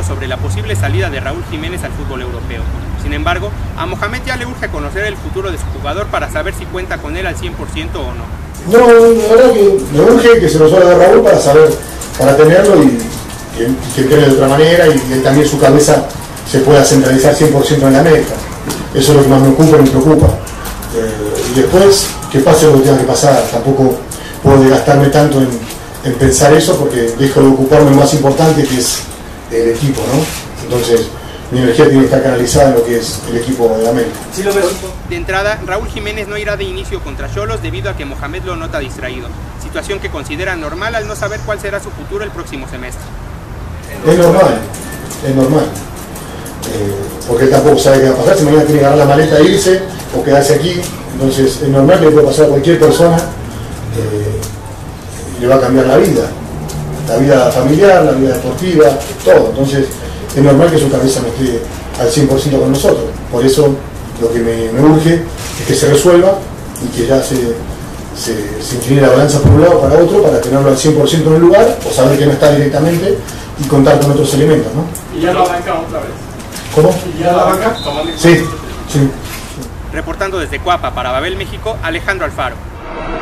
sobre la posible salida de Raúl Jiménez al fútbol europeo. Sin embargo, a Mohamed ya le urge conocer el futuro de su jugador para saber si cuenta con él al 100% o no. No, la verdad que me urge que se lo suelve a Raúl para saber, para tenerlo y que entrene de otra manera y que también su cabeza se pueda centralizar 100% en la meta. Eso es lo que más me ocupa y me preocupa. Y después, que pase lo que tenga que pasar. Tampoco puedo desgastarme tanto en pensar eso porque dejo de ocuparme lo más importante, que es el equipo, ¿no? Entonces, mi energía tiene que estar canalizada en lo que es el equipo de América. Sí lo veo. De entrada, Raúl Jiménez no irá de inicio contra Xolos debido a que Mohamed lo nota distraído, situación que considera normal al no saber cuál será su futuro el próximo semestre. Es normal. Porque él tampoco sabe qué va a pasar, si mañana tiene que agarrar la maleta e irse o quedarse aquí, entonces es normal que le pueda pasar a cualquier persona y le va a cambiar la vida familiar, la vida deportiva, todo. Entonces es normal que su cabeza no esté al 100% con nosotros. Por eso lo que me urge es que se resuelva y que ya se incline la balanza por un lado para otro, para tenerlo al 100% en el lugar o saber que no está directamente y contar con otros elementos, ¿no? ¿Y ya lo arranca otra vez? ¿Cómo? ¿Y ya lo arranca? Sí. Reportando desde Coapa para Babel, México, Alejandro Alfaro.